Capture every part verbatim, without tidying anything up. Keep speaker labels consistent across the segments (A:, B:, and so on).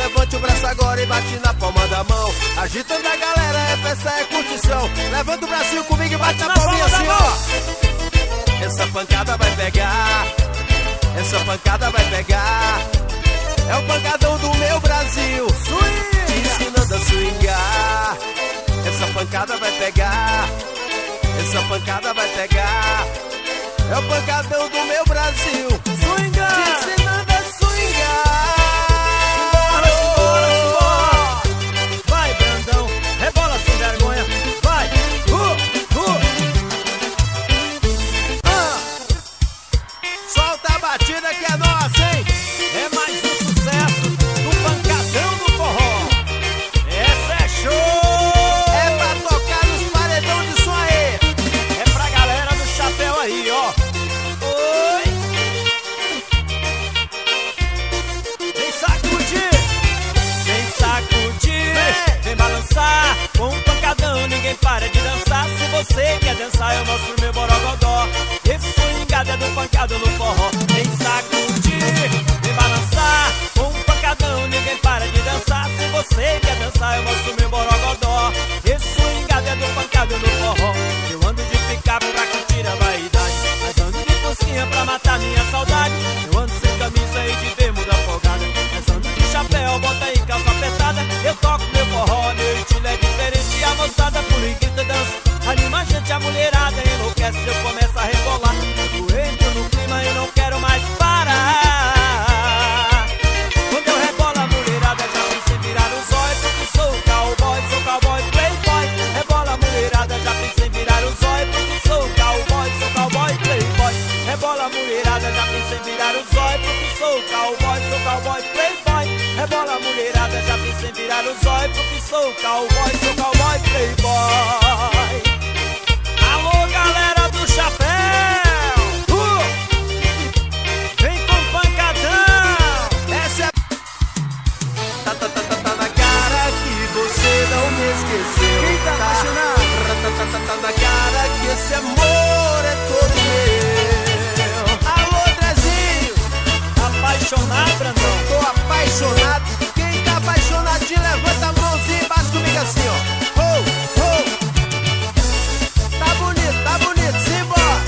A: levante o braço agora e bate na palma da mão. Agitando a galera, é festa, é curtição. Levanta o bracinho comigo e bate, bate na, na palminha assim, ó. Essa pancada vai pegar, essa pancada vai pegar. É o pancadão do meu Brasil, swing, te ensinando a swingar. Essa pancada vai pegar, essa pancada vai pegar. É o pancadão do meu Brasil, swingar, te ensinando a swingar. Simbora, simbora, simbora. Vai, Brandão, rebola sem vergonha. Vai, uh, uh. Ah. Solta a batida que é nossa, hein? É mais um sucesso do pancadão do forró. Essa é show. É pra tocar nos paredão de som aí. É pra galera do chapéu aí, ó. Oi. Vem sacudir, vem sacudir, vem, vem balançar. Com um pancadão ninguém para de dançar. Se você quer dançar eu mostro meu borogodó. Esse swingado é do pancadão do forró. Vem sacudir, vem balançar. Com um pancadão ninguém para de dançar. Se você quer dançar eu mostro meu borogodó. Esse swingado é do pancadão do forró. Eu ando de picape pra curtir a vaidade, mas ando de cocinha pra matar minha saudade. Eu ando sem camisa e de bermuda folgada, mas ando de chapéu, bota aí calça apertada. Eu toco meu forró, meu estilo é diferente. A moçada por grita dança, anima a gente, a mulherada enlouquece. Eu começo a rebolar, eu entro no clima e não quero mais parar. Quando eu rebolo a mulherada já pensei virar os olhos, porque sou cowboy, sou cowboy playboy. Rebola a mulherada já pensei virar os olhos, porque sou cowboy, sou cowboy playboy. Rebola a mulherada já pensei virar os olhos, porque sou cowboy, sou cowboy playboy. Rebola a mulherada já pensei virar os olhos, porque sou cowboy, sou cowboy playboy. Alô galera do chapéu, uh! Vem com pancadão. Essa é tá, tá, tá, tá, tá na cara que você não me esqueceu. Quem tá apaixonado? Tá, tá, tá, tá na cara que esse amor é todo meu. Alô Drezinho, apaixonado, Brandão? Tô apaixonado. Quem tá apaixonadinho levanta a mãozinha e bate comigo assim, ó. Oh, oh. Tá bonito, tá bonito, simbora.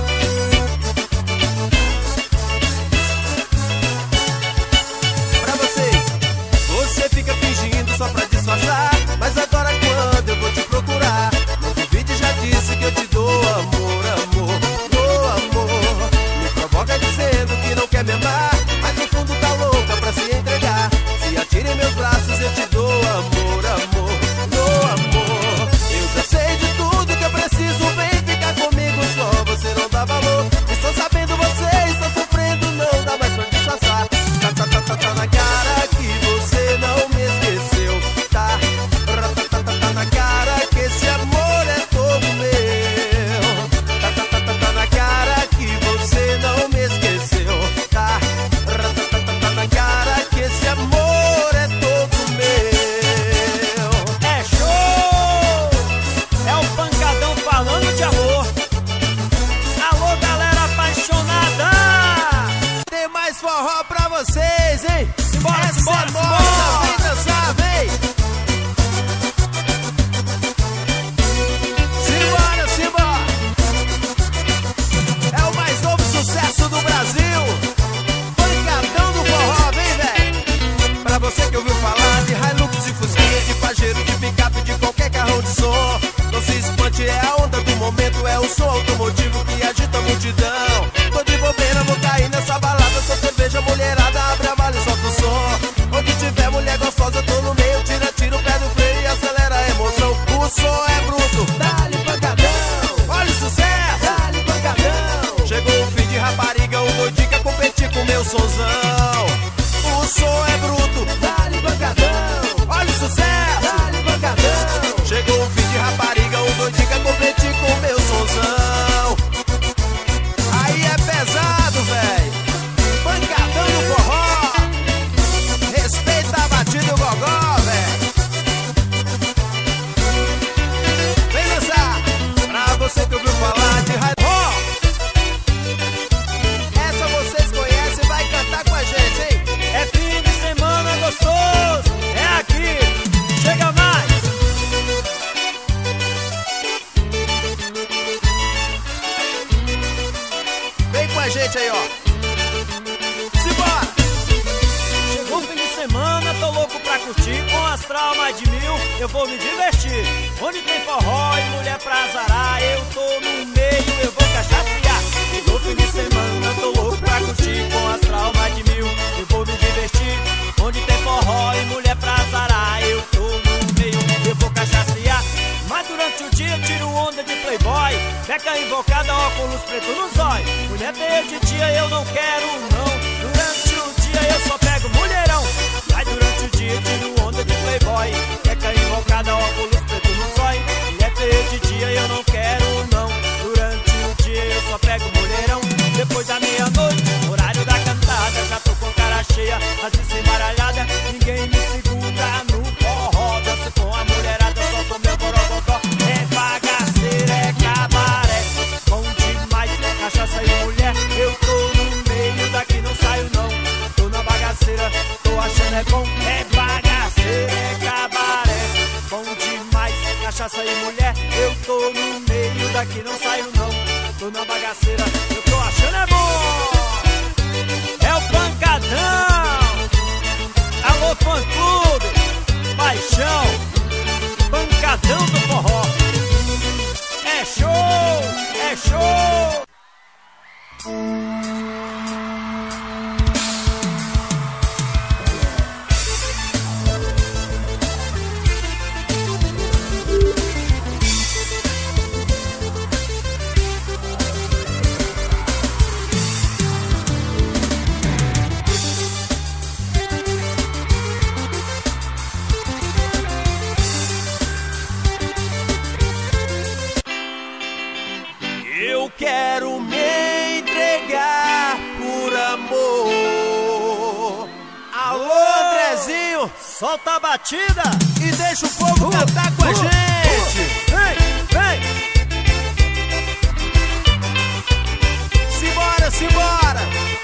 A: Pra vocês, você fica fingindo só pra disfarçar, mas agora quando eu vou te procurar, no vídeo já disse que eu te dou amor, amor, dou amor. Me provoca dizendo que não quer me amar, mas no fundo tá louca pra se entregar. Se atire em meus braços eu te dou amor, amor, dou amor. Eu já sei de tudo que eu preciso, vem ficar comigo só, você não dá valor. Estou sabendo você está sofrendo, não dá mais pra disfarçar. Tá, tá, tá, tá, tá na cara que você não me esqueceu. Tá, tá, tá, tá, tá na cara que esse amor é todo meu. Tá, tá, tá, tá, tá na cara que você não me esqueceu. Tá, tá, tá, tá, tá na cara que esse amor é todo meu. É show! É o pancadão falando de amor. Alô galera apaixonada, tem mais forró pra vocês, hein? Simbora, essa simbora, é simbora. Moça, vem dançar, vem! Simbora, simbora! É o mais novo sucesso do Brasil, pancadão do forró, vem, velho! Pra você que ouviu falar de Hilux, de Fusquinha, de Pajero, de picape, de qualquer carrão de som, não se espante, é a onda do momento, é o som automotivo que agita a multidão. Tô de bobeira, vou cair nessa balada, sou cerveja, mulherada, abre a vale e solta o som. Onde tiver mulher gostosa, eu tô no meio, tira, tira o pé do freio e acelera a emoção. O som é bruto, dá-lhe pancadão, olha o sucesso, dá-lhe pancadão. Chegou o fim de rapariga, o doidinho quer competir com meu sonzão. O som é bruto, dá-lhe pancadão, olha o sucesso, dá-lhe pancadão. Chegou o fim de rapariga, o doidinho quer competir com meu sonzão.
B: curtir com astral mais de mil, eu vou me divertir. Onde tem forró e mulher pra azarar, eu tô no meio, eu vou cachacear. E no fim de semana tô louco pra curtir com astral mais de mil, eu vou me divertir. Onde tem forró e mulher pra azarar, eu tô no meio, eu vou cachacear. Mas durante o dia tiro onda de playboy, beca invocada, óculos preto no zóio. Mulher feia de dia eu não quero não, durante o dia eu só pego mulherão. Mas durante o dia tiro onda de playboy, beca invocada, óculos preto no zóio. Mulher feia de dia eu não quero não, durante o dia eu só pego mulherão. Depois da meia-noite, horário da cantada, já tô com cara cheia, as embaralhada, ninguém me segura no forró. Danço com a mulherada, só tô meu borobocó. É bagaceira, é cabaré, bom demais, cachaça e mulher. Eu tô no meio daqui, não saio não, tô na bagaceira, tô achando é bom. É bagaceira, é cabaré, bom demais, cachaça e mulher. Eu tô no meio daqui, não saio não, tô na bagaceira, eu tô achando é bom. É o pancadão, alô fã clube, paixão, pancadão do forró. É show, é show.
A: Eu quero me entregar por amor. Alô, Andrezinho,
B: Solta a batida
A: e deixa o povo
B: uh,
A: cantar com a
B: uh,
A: gente.
B: uh, Vem, vem.
A: Simbora, simbora.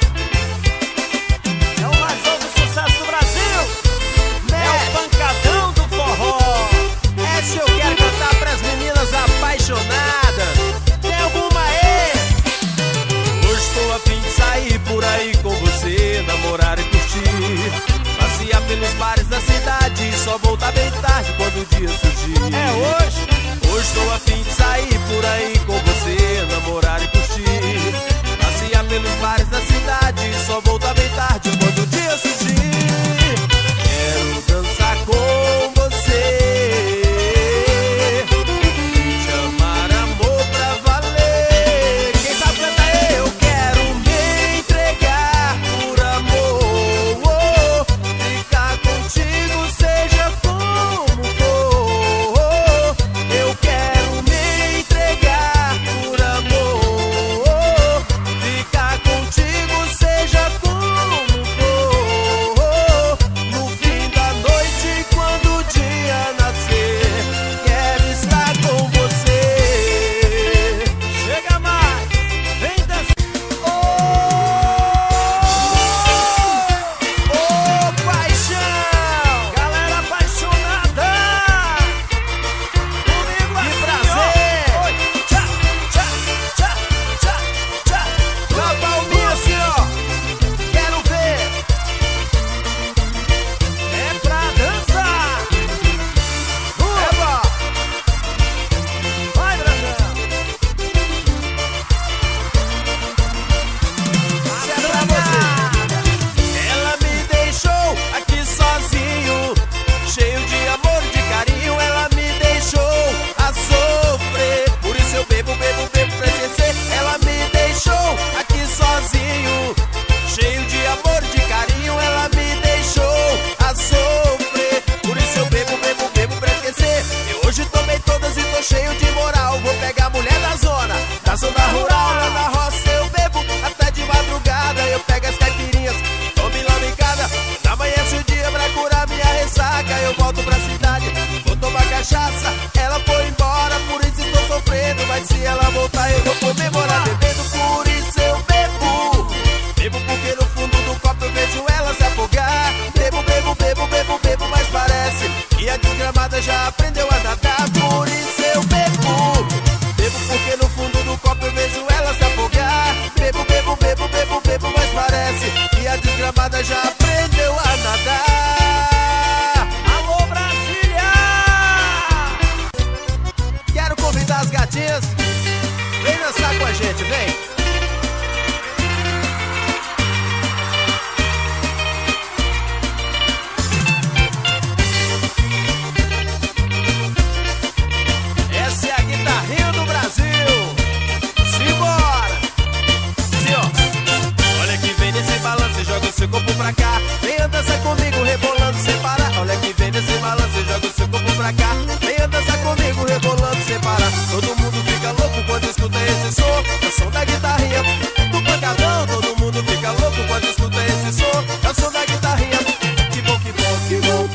B: É o mais novo sucesso do Brasil. É o pancadão do forró.
A: Essa eu quero cantar pras meninas apaixonadas. Tem alguma aí? Hoje estou a fim de sair por aí com você, namorar e curtir, passear pelos bares da cidade, só voltar bem tarde quando o dia surgir.
B: É hoje.
A: Hoje estou a fim de sair por aí com você, namorar e curtir, passear pelos bares da cidade, só voltar bem tarde quando o dia surgir. Quero dançar com você, te amar, amor pra valer. Quem sabe canta aí? Eu quero me entregar por amor, ficar contigo seja como for. Eu quero me entregar por amor, ficar contigo seja como for.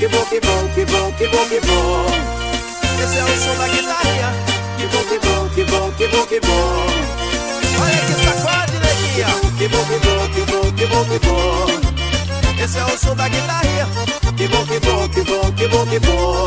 A: que bom, que bom, que bom, que bom, que bom. Esse é o som da guitarrinha. Que bom, que bom, que bom, que bom, que bom. Olha que sacode, neguinha. Que bom, que bom, que bom, que bom, que bom. Esse é o som da guitarrinha. Que bom, que bom, que bom, que bom, que bom.